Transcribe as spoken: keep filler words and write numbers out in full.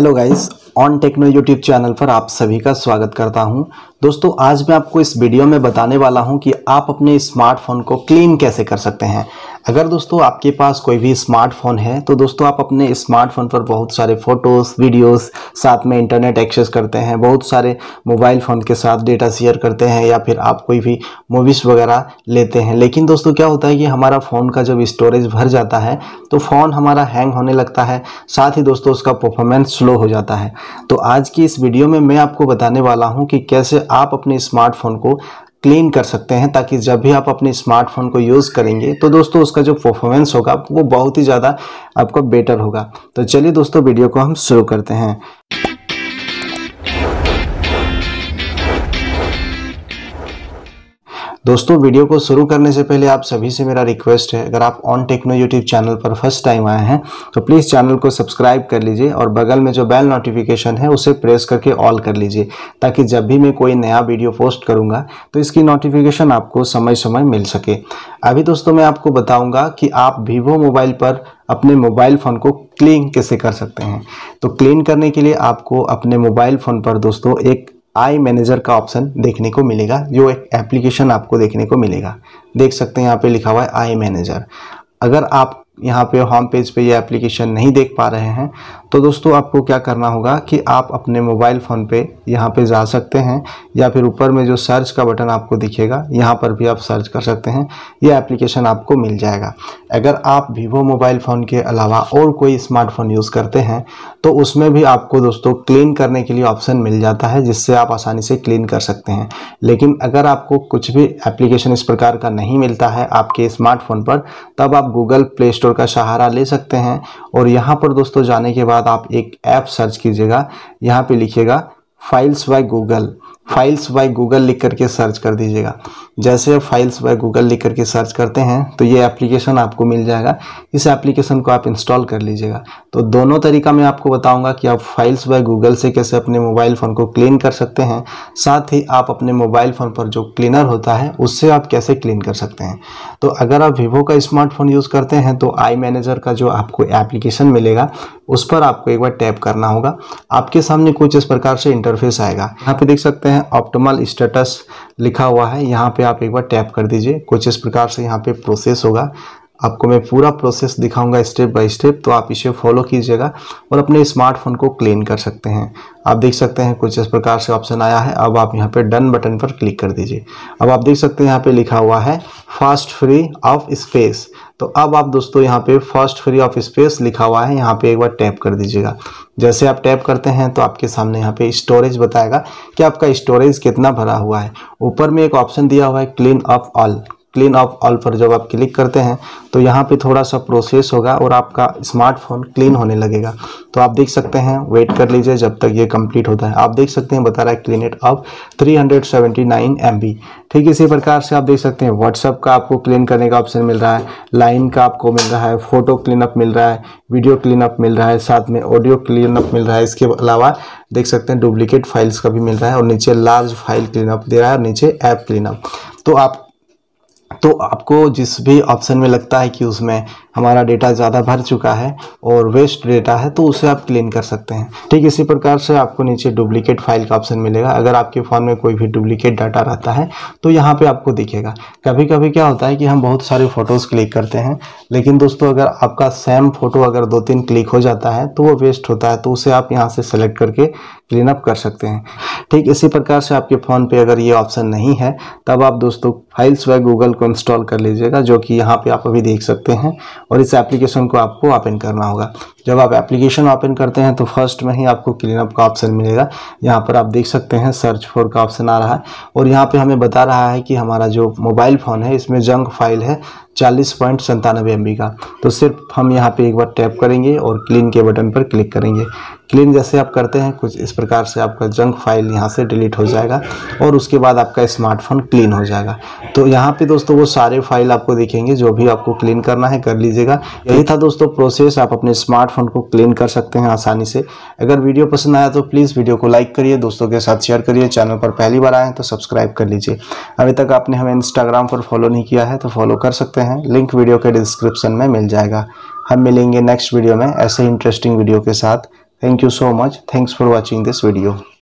Hello guys, on techno YouTube channel पर आप सभी का स्वागत करता हूं। दोस्तों, आज मैं आपको इस वीडियो में बताने वाला हूं कि आप अपने स्मार्टफोन को क्लीन कैसे कर सकते हैं। अगर दोस्तों आपके पास कोई भी स्मार्टफोन है तो दोस्तों आप अपने स्मार्टफोन पर बहुत सारे फोटोज़, वीडियोस, साथ में इंटरनेट एक्सेस करते हैं, बहुत सारे मोबाइल फ़ोन के साथ डेटा शेयर करते हैं या फिर आप कोई भी मूवीज़ वगैरह लेते हैं। लेकिन दोस्तों क्या होता है कि हमारा फ़ोन का जब स्टोरेज भर जाता है तो फ़ोन हमारा हैंग होने लगता है, साथ ही दोस्तों उसका परफॉर्मेंस स्लो हो जाता है। तो आज की इस वीडियो में मैं आपको बताने वाला हूं कि कैसे आप अपने स्मार्टफोन को क्लीन कर सकते हैं, ताकि जब भी आप अपने स्मार्टफोन को यूज़ करेंगे तो दोस्तों उसका जो परफॉर्मेंस होगा वो बहुत ही ज़्यादा आपका बेटर होगा। तो चलिए दोस्तों वीडियो को हम शुरू करते हैं। दोस्तों वीडियो को शुरू करने से पहले आप सभी से मेरा रिक्वेस्ट है, अगर आप ऑन टेक्नो यूट्यूब चैनल पर फर्स्ट टाइम आए हैं तो प्लीज़ चैनल को सब्सक्राइब कर लीजिए और बगल में जो बेल नोटिफिकेशन है उसे प्रेस करके ऑल कर लीजिए, ताकि जब भी मैं कोई नया वीडियो पोस्ट करूंगा तो इसकी नोटिफिकेशन आपको समय समय मिल सके। अभी दोस्तों मैं आपको बताऊँगा कि आप वीवो मोबाइल पर अपने मोबाइल फ़ोन को क्लीन कैसे कर सकते हैं। तो क्लीन करने के लिए आपको अपने मोबाइल फ़ोन पर दोस्तों एक आई मैनेजर का ऑप्शन देखने को मिलेगा, जो एक एप्लीकेशन आपको देखने को मिलेगा। देख सकते हैं यहाँ पे लिखा हुआ है आई मैनेजर। अगर आप यहाँ पे होम पेज पे ये एप्लीकेशन नहीं देख पा रहे हैं तो दोस्तों आपको क्या करना होगा कि आप अपने मोबाइल फ़ोन पे यहाँ पे जा सकते हैं, या फिर ऊपर में जो सर्च का बटन आपको दिखेगा यहाँ पर भी आप सर्च कर सकते हैं, ये एप्लीकेशन आपको मिल जाएगा। अगर आप वीवो मोबाइल फ़ोन के अलावा और कोई स्मार्टफोन यूज़ करते हैं तो उसमें भी आपको दोस्तों क्लीन करने के लिए ऑप्शन मिल जाता है, जिससे आप आसानी से क्लीन कर सकते हैं। लेकिन अगर आपको कुछ भी एप्लीकेशन इस प्रकार का नहीं मिलता है आपके स्मार्टफोन पर, तब आप गूगल प्ले स्टोर का सहारा ले सकते हैं। और यहाँ पर दोस्तों जाने के बाद आप एक ऐप सर्च कीजिएगा, यहाँ पे लिखिएगा files by Google. Files by Google लिख करके सर्च कर दीजिएगा। जैसे फाइल्स बाय गूगल लिख करके सर्च करते हैं तो ये एप्लीकेशन आपको मिल जाएगा। इस एप्लीकेशन को आप इंस्टॉल कर लीजिएगा। तो दोनों तरीका मैं आपको बताऊंगा कि आप फाइल्स बाय गूगल से कैसे अपने मोबाइल फ़ोन को क्लीन कर सकते हैं, साथ ही आप अपने मोबाइल फ़ोन पर जो क्लीनर होता है उससे आप कैसे क्लीन कर सकते हैं। तो अगर आप वीवो का स्मार्टफोन यूज़ करते हैं तो आई मैनेजर का जो आपको एप्लीकेशन मिलेगा उस पर आपको एक बार टैप करना होगा। आपके सामने कुछ इस प्रकार से इंटरफेस आएगा। यहाँ पे देख सकते हैं ऑप्टिमल स्टेटस लिखा हुआ है, यहाँ पे आप एक बार टैप कर दीजिए। कुछ इस प्रकार से यहाँ पे प्रोसेस होगा। आपको मैं पूरा प्रोसेस दिखाऊंगा स्टेप बाय स्टेप, तो आप इसे फॉलो कीजिएगा और अपने स्मार्टफोन को क्लीन कर सकते हैं। आप देख सकते हैं कुछ इस प्रकार से ऑप्शन आया है। अब आप यहाँ पे डन बटन पर क्लिक कर दीजिए। अब आप देख सकते हैं यहाँ पे लिखा हुआ है फास्ट फ्री ऑफ स्पेस। तो अब आप दोस्तों यहाँ पे फास्ट फ्री ऑफ स्पेस लिखा हुआ है, यहाँ पे एक बार टैप कर दीजिएगा। जैसे आप टैप करते हैं तो आपके सामने यहाँ पे स्टोरेज बताएगा कि आपका स्टोरेज कितना भरा हुआ है। ऊपर में एक ऑप्शन दिया हुआ है clean up all. Clean up all पर जब आप क्लिक करते हैं तो यहाँ पे थोड़ा सा प्रोसेस होगा और आपका स्मार्टफोन क्लीन होने लगेगा। तो आप देख सकते हैं, वेट कर लीजिए जब तक ये कंप्लीट होता है। आप देख सकते हैं बता रहा है clean it up three hundred seventy nine M B. ठीक इसी प्रकार से आप देख सकते हैं व्हाट्सएप का आपको क्लीन करने का ऑप्शन मिल रहा है, लाइन का आपको मिल रहा है, फोटो क्लीनअप मिल रहा है, वीडियो क्लीनअप मिल रहा है, साथ में ऑडियो क्लीनअप मिल रहा है। इसके अलावा देख सकते हैं डुप्लीकेट फाइल्स का भी मिल रहा है, और नीचे लार्ज फाइल क्लीनअप दे रहा है और नीचे ऐप क्लीनअप। तो आप तो आपको जिस भी ऑप्शन में लगता है कि उसमें हमारा डेटा ज़्यादा भर चुका है और वेस्ट डेटा है तो उसे आप क्लीन कर सकते हैं। ठीक इसी प्रकार से आपको नीचे डुप्लीकेट फाइल का ऑप्शन मिलेगा। अगर आपके फ़ोन में कोई भी डुप्लीकेट डाटा रहता है तो यहाँ पे आपको दिखेगा। कभी कभी क्या होता है कि हम बहुत सारे फ़ोटोज़ क्लिक करते हैं, लेकिन दोस्तों अगर आपका सेम फ़ोटो अगर दो तीन क्लिक हो जाता है तो वो वेस्ट होता है, तो उसे आप यहाँ से सेलेक्ट करके क्लीन अप कर सकते हैं। ठीक इसी प्रकार से आपके फ़ोन पे अगर ये ऑप्शन नहीं है तब आप दोस्तों फाइल्स बाय गूगल को इंस्टॉल कर लीजिएगा, जो कि यहाँ पे आप अभी देख सकते हैं। और इस एप्लीकेशन को आपको ओपन करना होगा। जब आप एप्लीकेशन ओपन करते हैं तो फर्स्ट में ही आपको क्लीनअप का ऑप्शन मिलेगा। यहाँ पर आप देख सकते हैं सर्च फॉर का ऑप्शन आ रहा है, और यहाँ पे हमें बता रहा है कि हमारा जो मोबाइल फ़ोन है इसमें जंक फाइल है चालीस पॉइंट संतानवे एम बी का। तो सिर्फ हम यहाँ पे एक बार टैप करेंगे और क्लीन के बटन पर क्लिक करेंगे। क्लीन जैसे आप करते हैं कुछ इस प्रकार से आपका जंक फाइल यहाँ से डिलीट हो जाएगा और उसके बाद आपका स्मार्टफोन क्लीन हो जाएगा। तो यहाँ पे दोस्तों वो सारे फाइल आपको दिखेंगे जो भी आपको क्लीन करना है कर लीजिएगा। यही था दोस्तों प्रोसेस, आप अपने स्मार्टफोन को क्लीन कर सकते हैं आसानी से। अगर वीडियो पसंद आया तो प्लीज़ वीडियो को लाइक करिए, दोस्तों के साथ शेयर करिए। चैनल पर पहली बार आए तो सब्सक्राइब कर लीजिए। अभी तक आपने हमें इंस्टाग्राम पर फॉलो नहीं किया है तो फॉलो कर सकते हैं, लिंक वीडियो के डिस्क्रिप्शन में मिल जाएगा। हम मिलेंगे नेक्स्ट वीडियो में ऐसे इंटरेस्टिंग वीडियो के साथ। Thank you so much, thanks for watching this video.